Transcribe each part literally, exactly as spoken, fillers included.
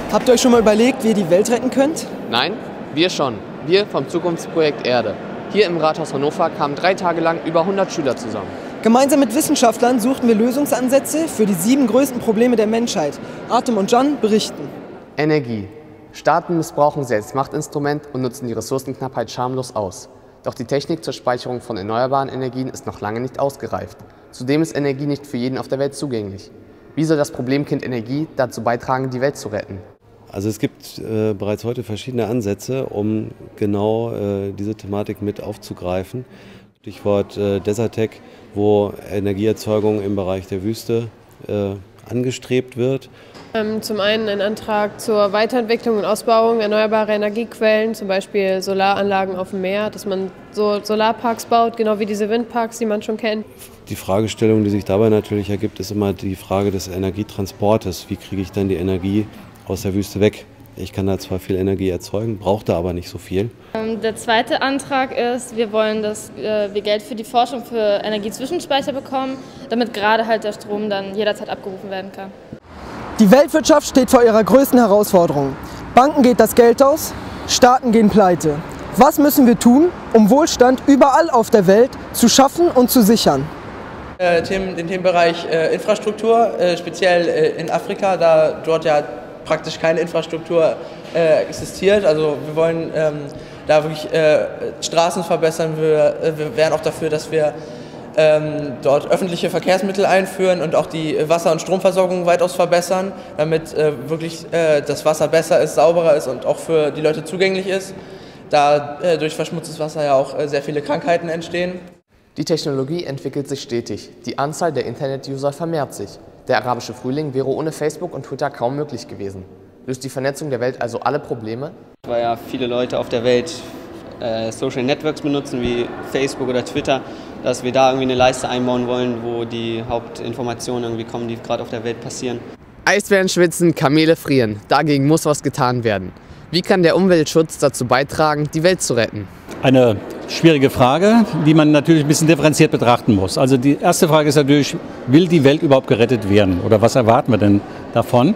Habt ihr euch schon mal überlegt, wie ihr die Welt retten könnt? Nein, wir schon. Wir vom Zukunftsprojekt Erde. Hier im Rathaus Hannover kamen drei Tage lang über hundert Schüler zusammen. Gemeinsam mit Wissenschaftlern suchten wir Lösungsansätze für die sieben größten Probleme der Menschheit. Artem und Can berichten. Energie. Staaten missbrauchen sie als Machtinstrument und nutzen die Ressourcenknappheit schamlos aus. Doch die Technik zur Speicherung von erneuerbaren Energien ist noch lange nicht ausgereift. Zudem ist Energie nicht für jeden auf der Welt zugänglich. Wie soll das Problemkind Energie dazu beitragen, die Welt zu retten? Also es gibt äh, bereits heute verschiedene Ansätze, um genau äh, diese Thematik mit aufzugreifen. Stichwort äh, Desertec, wo Energieerzeugung im Bereich der Wüste äh, angestrebt wird. Ähm, zum einen ein Antrag zur Weiterentwicklung und Ausbauung erneuerbarer Energiequellen, zum Beispiel Solaranlagen auf dem Meer, dass man so Solarparks baut, genau wie diese Windparks, die man schon kennt. Die Fragestellung, die sich dabei natürlich ergibt, ist immer die Frage des Energietransportes. Wie kriege ich dann die Energie aus der Wüste weg? Ich kann da zwar viel Energie erzeugen, brauche da aber nicht so viel. Der zweite Antrag ist, wir wollen, dass wir Geld für die Forschung für Energiezwischenspeicher bekommen, damit gerade halt der Strom dann jederzeit abgerufen werden kann. Die Weltwirtschaft steht vor ihrer größten Herausforderung. Banken geht das Geld aus, Staaten gehen pleite. Was müssen wir tun, um Wohlstand überall auf der Welt zu schaffen und zu sichern? Äh, Themen, den Themenbereich äh, Infrastruktur, äh, speziell äh, in Afrika, da dort ja praktisch keine Infrastruktur äh, existiert. Also wir wollen ähm, da wirklich äh, Straßen verbessern. Wir, äh, wir wären auch dafür, dass wir ähm, dort öffentliche Verkehrsmittel einführen und auch die Wasser- und Stromversorgung weitaus verbessern, damit äh, wirklich äh, das Wasser besser ist, sauberer ist und auch für die Leute zugänglich ist, da äh, durch verschmutztes Wasser ja auch äh, sehr viele Krankheiten entstehen. Die Technologie entwickelt sich stetig. Die Anzahl der Internet-User vermehrt sich. Der arabische Frühling wäre ohne Facebook und Twitter kaum möglich gewesen. Löst die Vernetzung der Welt also alle Probleme? Weil ja viele Leute auf der Welt äh, Social Networks benutzen, wie Facebook oder Twitter, dass wir da irgendwie eine Leiste einbauen wollen, wo die Hauptinformationen irgendwie kommen, die gerade auf der Welt passieren. Eisbären schwitzen, Kamele frieren. Dagegen muss was getan werden. Wie kann der Umweltschutz dazu beitragen, die Welt zu retten? Eine schwierige Frage, die man natürlich ein bisschen differenziert betrachten muss. Also die erste Frage ist natürlich, will die Welt überhaupt gerettet werden oder was erwarten wir denn davon?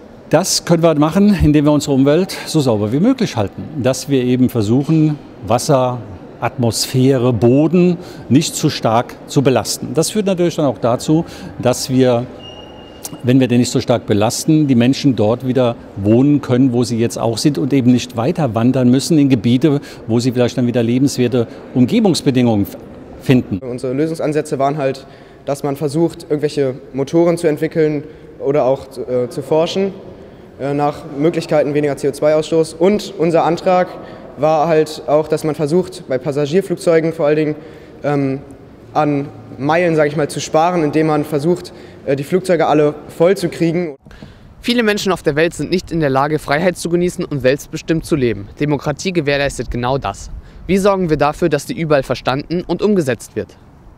Das können wir machen, indem wir unsere Umwelt so sauber wie möglich halten. Dass wir eben versuchen, Wasser, Atmosphäre, Boden nicht zu stark zu belasten. Das führt natürlich dann auch dazu, dass wir, wenn wir den nicht so stark belasten, die Menschen dort wieder wohnen können, wo sie jetzt auch sind und eben nicht weiter wandern müssen in Gebiete, wo sie vielleicht dann wieder lebenswerte Umgebungsbedingungen finden. Unsere Lösungsansätze waren halt, dass man versucht, irgendwelche Motoren zu entwickeln oder auch äh, zu forschen äh, nach Möglichkeiten weniger C O zwei Ausstoß. Und unser Antrag war halt auch, dass man versucht, bei Passagierflugzeugen vor allen Dingen ähm, an Meilen, sage ich mal, zu sparen, indem man versucht, die Flugzeuge alle voll zu kriegen. Viele Menschen auf der Welt sind nicht in der Lage, Freiheit zu genießen und selbstbestimmt zu leben. Demokratie gewährleistet genau das. Wie sorgen wir dafür, dass die überall verstanden und umgesetzt wird?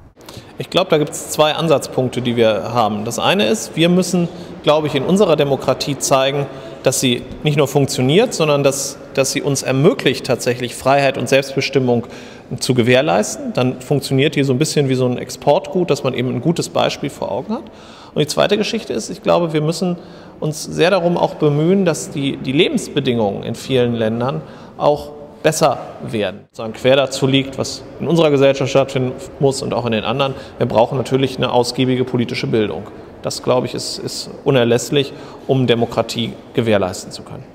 Ich glaube, da gibt es zwei Ansatzpunkte, die wir haben. Das eine ist, wir müssen, glaube ich, in unserer Demokratie zeigen, dass sie nicht nur funktioniert, sondern dass, dass sie uns ermöglicht, tatsächlich Freiheit und Selbstbestimmung zu gewährleisten. Dann funktioniert die so ein bisschen wie so ein Exportgut, dass man eben ein gutes Beispiel vor Augen hat. Und die zweite Geschichte ist, ich glaube, wir müssen uns sehr darum auch bemühen, dass die, die Lebensbedingungen in vielen Ländern auch besser werden. Sozusagen quer dazu liegt, was in unserer Gesellschaft stattfinden muss und auch in den anderen. Wir brauchen natürlich eine ausgiebige politische Bildung. Das, glaube ich, ist, ist unerlässlich, um Demokratie gewährleisten zu können.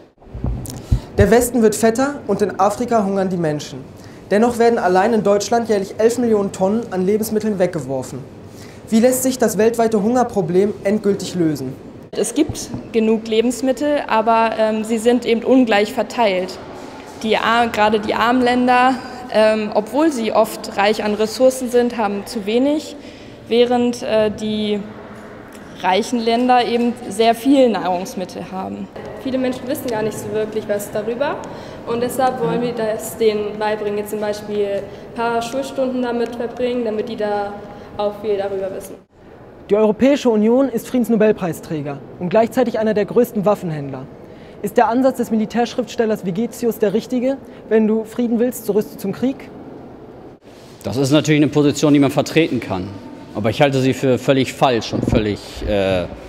Der Westen wird fetter und in Afrika hungern die Menschen. Dennoch werden allein in Deutschland jährlich elf Millionen Tonnen an Lebensmitteln weggeworfen. Wie lässt sich das weltweite Hungerproblem endgültig lösen? Es gibt genug Lebensmittel, aber ähm, sie sind eben ungleich verteilt. Die, gerade die armen Länder, ähm, obwohl sie oft reich an Ressourcen sind, haben zu wenig, während äh, die reichen Länder eben sehr viel Nahrungsmittel haben. Viele Menschen wissen gar nicht so wirklich was darüber und deshalb wollen wir das denen beibringen, jetzt zum Beispiel ein paar Schulstunden damit verbringen, damit die da auch viel darüber wissen. Die Europäische Union ist Friedensnobelpreisträger und gleichzeitig einer der größten Waffenhändler. Ist der Ansatz des Militärschriftstellers Vigetius der richtige? Wenn du Frieden willst, so rüste zum Krieg? Das ist natürlich eine Position, die man vertreten kann. Aber ich halte sie für völlig falsch und völlig äh,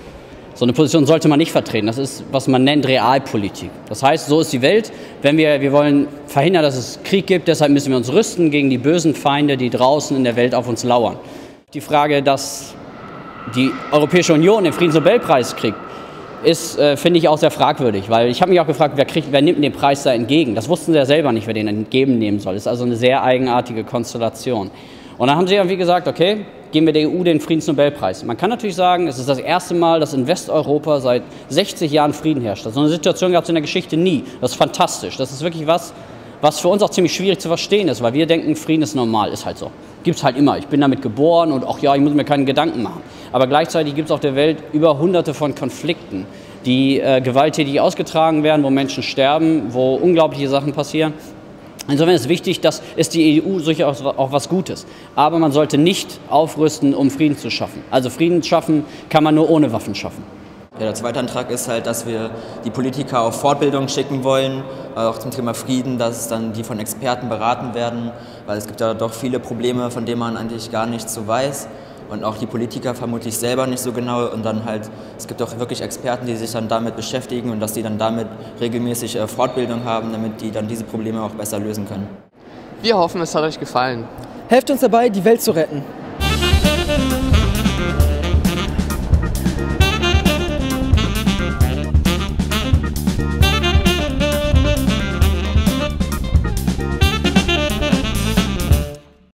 So eine Position sollte man nicht vertreten. Das ist, was man nennt, Realpolitik. Das heißt, so ist die Welt. Wenn wir, wir wollen verhindern, dass es Krieg gibt, deshalb müssen wir uns rüsten gegen die bösen Feinde, die draußen in der Welt auf uns lauern. Die Frage, dass die Europäische Union den Friedensnobelpreis kriegt, ist, äh, finde ich, auch sehr fragwürdig. Weil ich habe mich auch gefragt, wer, kriegt, wer nimmt den Preis da entgegen? Das wussten sie ja selber nicht, wer den entgegennehmen soll. Das ist also eine sehr eigenartige Konstellation. Und dann haben sie irgendwie gesagt, okay, geben wir der E U den Friedensnobelpreis. Man kann natürlich sagen, es ist das erste Mal, dass in Westeuropa seit sechzig Jahren Frieden herrscht. So eine Situation gab es in der Geschichte nie. Das ist fantastisch. Das ist wirklich was, was für uns auch ziemlich schwierig zu verstehen ist, weil wir denken, Frieden ist normal, ist halt so. Gibt es halt immer. Ich bin damit geboren und auch ja, ich muss mir keine Gedanken machen. Aber gleichzeitig gibt es auf der Welt über hunderte von Konflikten, die äh, gewalttätig ausgetragen werden, wo Menschen sterben, wo unglaubliche Sachen passieren. Insofern ist es wichtig, dass ist die E U durchaus auch was Gutes. Aber man sollte nicht aufrüsten, um Frieden zu schaffen. Also Frieden schaffen kann man nur ohne Waffen schaffen. Ja, der zweite Antrag ist halt, dass wir die Politiker auf Fortbildung schicken wollen, auch zum Thema Frieden, dass dann die von Experten beraten werden, weil es gibt ja doch viele Probleme, von denen man eigentlich gar nichts so weiß. Und auch die Politiker vermutlich selber nicht so genau. Und dann halt, es gibt auch wirklich Experten, die sich dann damit beschäftigen und dass die dann damit regelmäßig äh, Fortbildung haben, damit die dann diese Probleme auch besser lösen können. Wir hoffen, es hat euch gefallen. Helft uns dabei, die Welt zu retten.